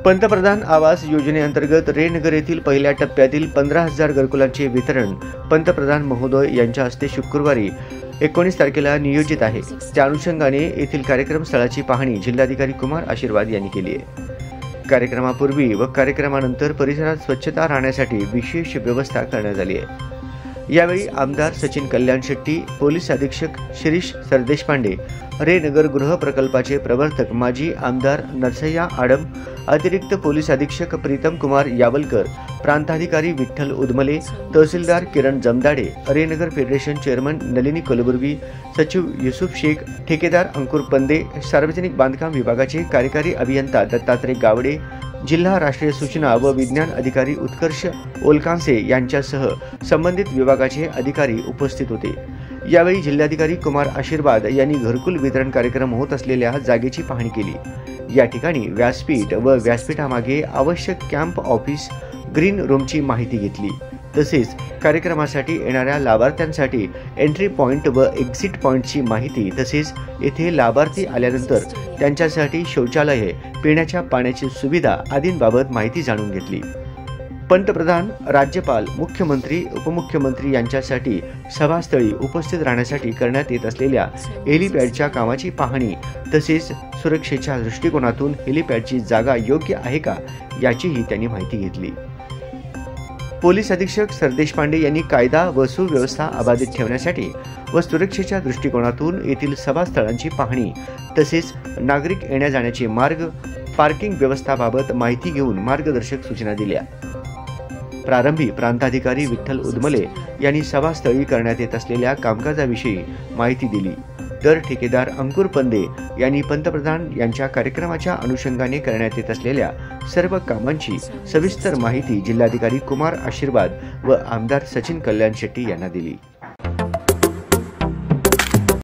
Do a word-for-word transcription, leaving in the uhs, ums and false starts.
पंतप्रधान आवास योजनेअंतर्गत रेनगर येथील पहिल्या टप्प्यातील पंधरा हजार घरकुलांचे वितरण पंतप्रधान महोदय यांच्या हस्ते शुक्रवारी एकोणीस तारखेला नियोजित आहे। त्या अनुषंगाने येथील कार्यक्रम स्थळाची पाहणी जिल्हाधिकारी कुमार आशीर्वाद यांनी केली आहे। कार्यक्रमापूर्वी व कार्यक्रमानंतर परिसरात स्वच्छता राहण्यासाठी विशेष व्यवस्था करण्यात आली आहे। यावेळी आमदार सचिन कल्याण शेट्टी, पोलीस अधीक्षक शिरीष सरदेशपांडे, रेनगर गृह प्रकल्पाचे प्रवर्तक माजी आमदार नरसय्या आडम, अतिरिक्त पोलीस अधीक्षक प्रीतम कुमार यावलकर, प्रांताधिकारी विठ्ठल उदमले, तहसीलदार किरण जमदाडे, रेनगर फेडरेशन चेअरमन नलिनी कलबुर्गी, सचिव युसुफ शेख, ठेकेदार अंकुर पंदे, सार्वजनिक बांधकाम विभागाचे कार्यकारी अभियंता दत्तात्रय गावडे, जिल्हा राष्ट्रीय सूचना व विज्ञान अधिकारी उत्कर्ष ओलकांसे यांच्यासह संबंधित विभागाचे अधिकारी उपस्थित होते। यावेळी जिल्हाधिकारी कुमार आशीर्वाद यांनी घरकुल वितरण कार्यक्रम होत असलेल्या जागेची पाहणी केली। या ठिकाणी व्यासपीठ व व्यासपीठामागे आवश्यक कॅम्प ऑफिस, ग्रीन रूमची माहिती घेतली। तसेच कार्यक्रमासाठी येणाऱ्या लाभार्थ्यांसाठी एंट्री पॉइंट व एक्झिट पॉइंटची माहिती, तसेच येथे लाभार्थी आल्यानंतर त्यांच्यासाठी शौचालये, पिण्याच्या पाण्याची सुविधा आदींबाबत माहिती जाणून घेतली। पंतप्रधान, राज्यपाल, मुख्यमंत्री, उपमुख्यमंत्री यांच्यासाठी सभास्थळी उपस्थित राहण्यासाठी करण्यात येत असलेल्या हेलिपॅडच्या कामाची पाहणी, तसेच सुरक्षेच्या दृष्टिकोनातून हेलिपॅडची जागा योग्य आहे का याचीही त्यांनी माहिती घेतली। पोलीस अधीक्षक सरदेशपांडे यांनी कायदा व सुव्यवस्था अबाधित ठेवण्यासाठी व सुरक्षेच्या दृष्टिकोनातून येथील सभास्थळांची पाहणी, तसेच नागरिक येण्या जाण्याचे मार्ग, पार्किंग व्यवस्थाबाबत माहिती घेऊन मार्गदर्शक सूचना दिल्या। प्रारंभी प्रांताधिकारी विठ्ठल उदमले यांनी सभास्थळी करण्यात येत असलेल्या कामकाजाविषयी माहिती दिली, तर ठेकेदार अंकुर पंदे यांनी पंतप्रधान यांच्या कार्यक्रमाच्या अनुषंगाने करण्यात येत असलेल्या सर्व कामांची सविस्तर माहिती जिल्हाधिकारी कुमार आशीर्वाद व आमदार सचिन कल्याण शेट्टी यांना दिली।